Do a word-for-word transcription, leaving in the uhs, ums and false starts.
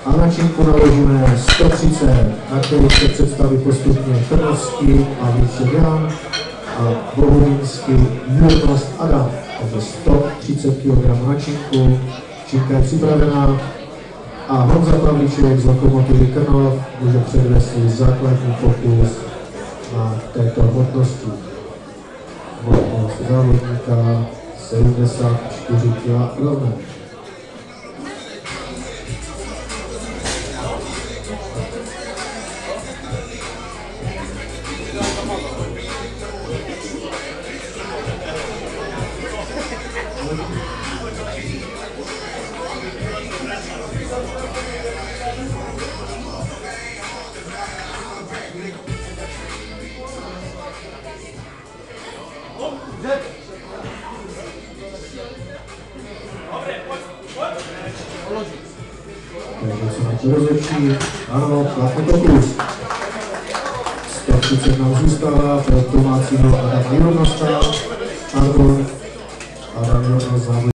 A na činku naložíme sto třicet, na kterou se představí postupně Trnovský a Víček Jan a Bohumínský Jurnost Adam. Takže sto třicet kilogramů na činku, činka je připravená a Honza Pavlíček z Lokomotivy Krnov může předvést svůj základní pokus na této hmotnosti. Hmotnost závodníka sedmdesát čtyři kilogramů. Takže se na to rozhodčí, ano, platný pokus. sto třicet nám zůstává pro domácího Adama Jurnosta, Arbor, Adam Jurnost závodí.